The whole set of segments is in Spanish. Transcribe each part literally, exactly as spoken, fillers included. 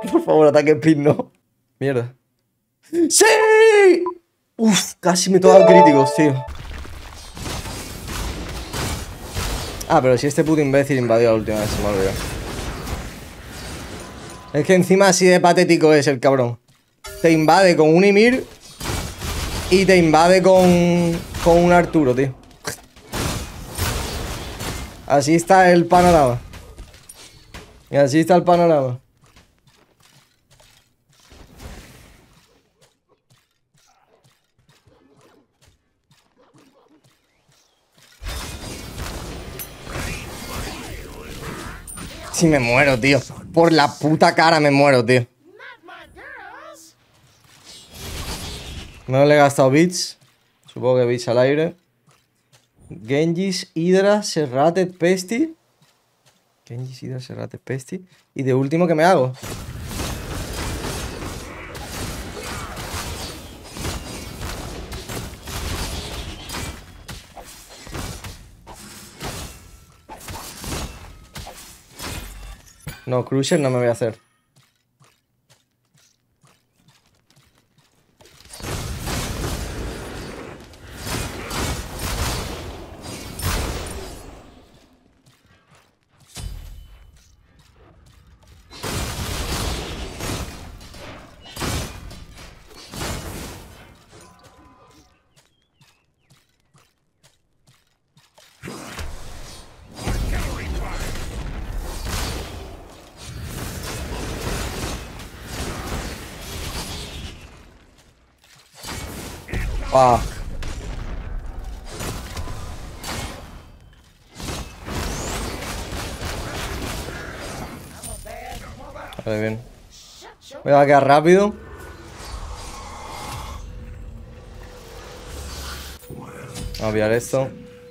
Por favor, ataque speed, no. Mierda. ¡Sí! Uf, casi me toca críticos, tío. Ah, pero si este puto imbécil invadió la última vez, se me olvidó. Es que encima así de patético es el cabrón. Te invade con un Ymir y te invade con, con un Arturo, tío. Así está el panorama. Y así está el panorama. Si me muero, tío. Por la puta cara me muero, tío. No le he gastado bits. Supongo que bits al aire. Genjis, Hydra, Serrated, Pesti. Genjis, Hydra, Serrated, Pesti. Y de último, ¿qué me hago? No, Cruiser no me voy a hacer. Fuck. Vale, bien. Voy a quedar rápido. Voy a obviar esto.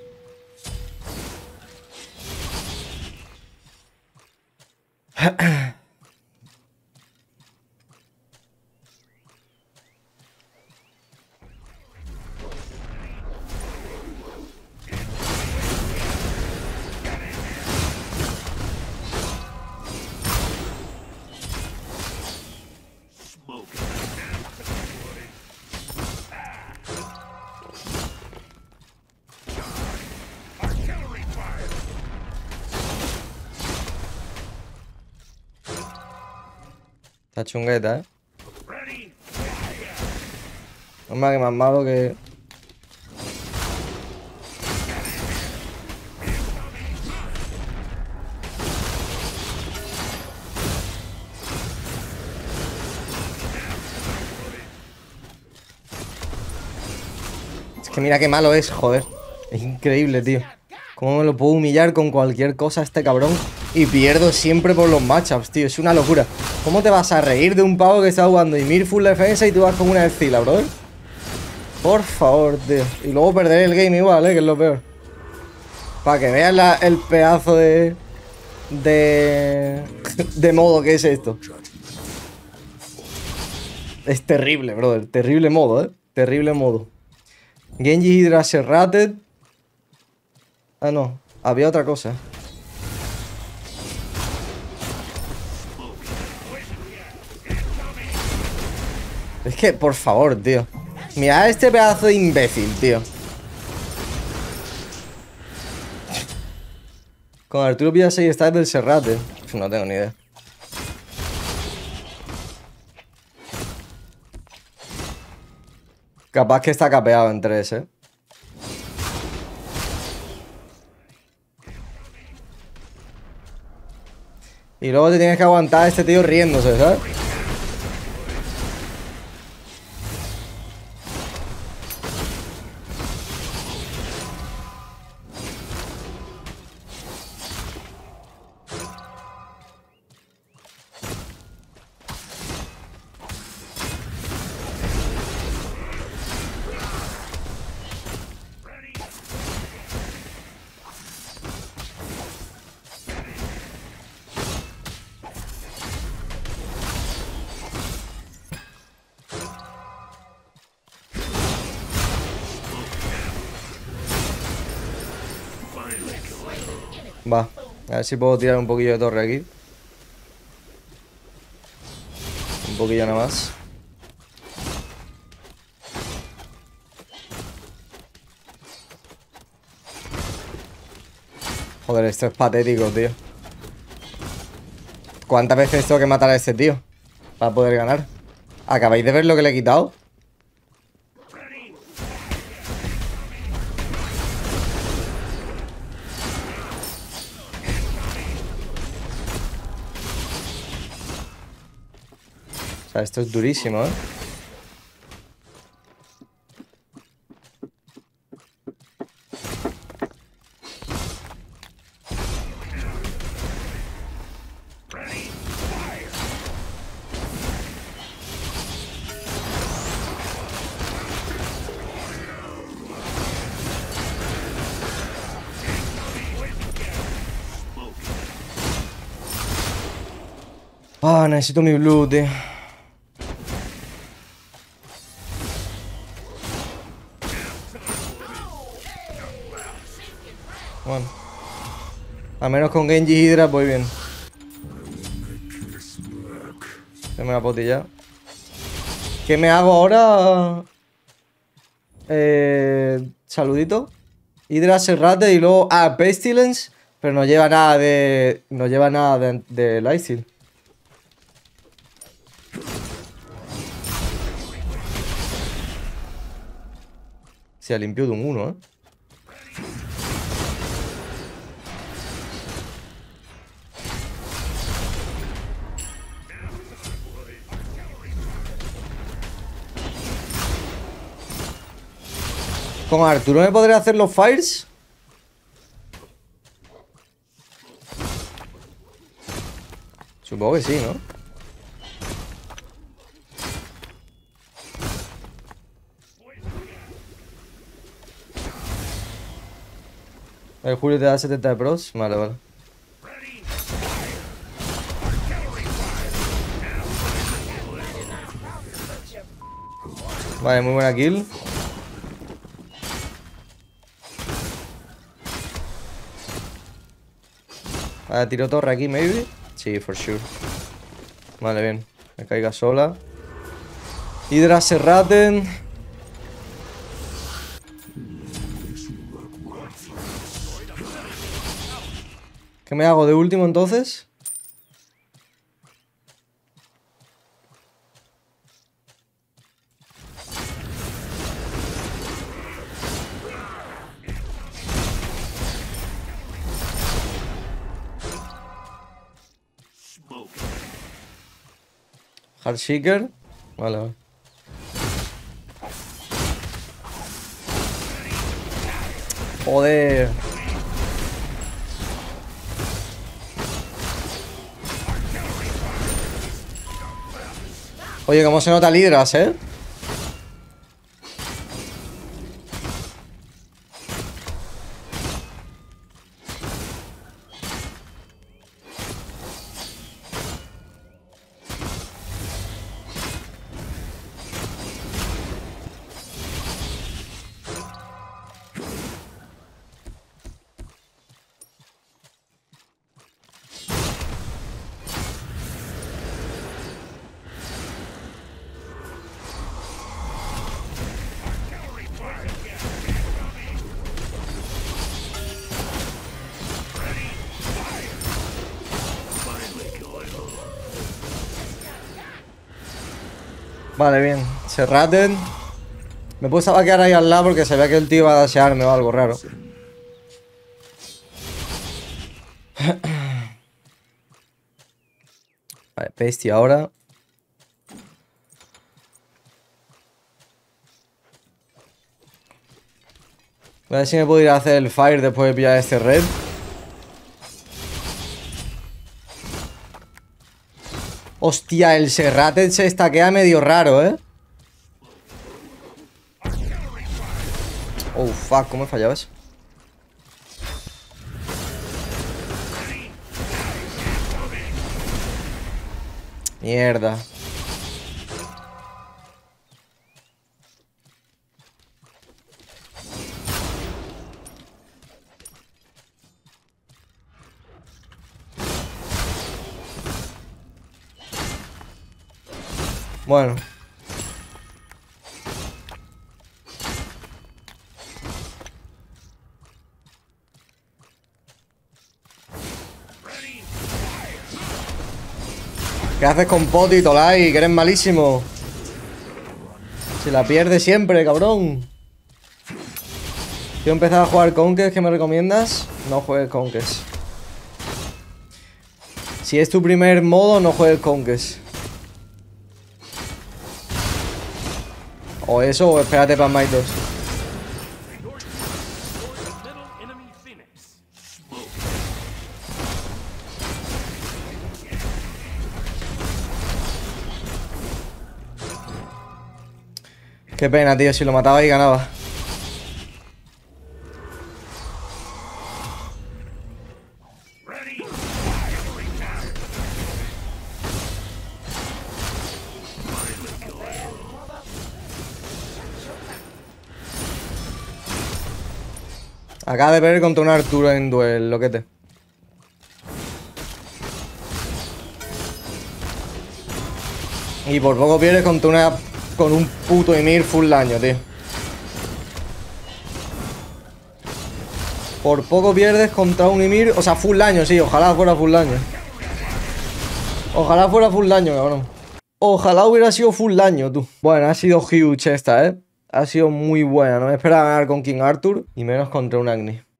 Está chungueta, ¿eh? Hombre, que más malo que... Es que mira qué malo es, joder. Es increíble, tío. Cómo me lo puedo humillar con cualquier cosa este cabrón. Y pierdo siempre por los matchups, tío. Es una locura. ¿Cómo te vas a reír de un pavo que está jugando Ymir full defensa y tú vas con una Ezreal, brother? Por favor, tío. Y luego perderé el game igual, eh, que es lo peor. Para que veas la, el pedazo de... De... De modo que es esto. Es terrible, brother. Terrible modo, eh. Terrible modo. Genji Hydra Serrated. Ah, no. Había otra cosa. Es que, por favor, tío. Mira este pedazo de imbécil, tío. Con Arturo pilla seis stacks del Serrate. No tengo ni idea. Capaz que está capeado en tres, eh. Y luego te tienes que aguantar a este tío riéndose, ¿sabes? Va, a ver si puedo tirar un poquillo de torre aquí. poquillo nada más. Joder, esto es patético, tío. ¿Cuántas veces tengo que matar a este tío para poder ganar? ¿Acabáis de ver lo que le he quitado? O sea, esto es durísimo, ¿eh? Ah, necesito mi blue, tío. Bueno. Al menos con Genji y Hydra voy bien. Se me la potilla. ¿Qué me hago ahora? Eh, saludito. Hydra, Serrate y luego... Ah, Pestilence. Pero no lleva nada de... No lleva nada de, de Lifesteal. Se ha limpiado de un uno, ¿eh? ¿Con Arturo me podré hacer los fires? Supongo que sí, ¿no? El Julio te da setenta de pros. Vale, vale. Vale, muy buena kill. Vale, tiro torre aquí, maybe. Sí, for sure. Vale, bien. Me caiga sola. Hydra, Serraten. ¿Qué me hago de último entonces? Heartshaker. Vale, vale. Joder. Oye, cómo se nota Hydras, ¿eh? Vale, bien. Serraten. Me puse a vaquear ahí al lado porque sabía que el tío iba a dashearme o algo raro. Vale, Pasty ahora. Voy a ver si me puedo ir a hacer el fire después de pillar este red. Hostia, el Serraten se estaquea medio raro, ¿eh? Oh, fuck, ¿cómo he fallado eso? Mierda. Bueno. ¿Qué haces con Poti, Tolai? Que eres malísimo. Se la pierde siempre, cabrón. Quiero empezar a jugar Conquest, ¿qué me recomiendas? No juegues Conquest. Si es tu primer modo, no juegues Conquest. O eso, o espérate para Might dos. Qué pena, tío, si lo mataba y ganaba. Acaba de perder contra un Arturo en duel, loquete. Y por poco pierdes contra una... con un puto Ymir full daño, tío. Por poco pierdes contra un Ymir... O sea, full daño, sí. Ojalá fuera full daño. Ojalá fuera full daño, cabrón. Ojalá hubiera sido full daño, tú. Bueno, ha sido huge esta, ¿eh? Ha sido muy buena. No me esperaba ganar con King Arthur. Y menos contra un Agni.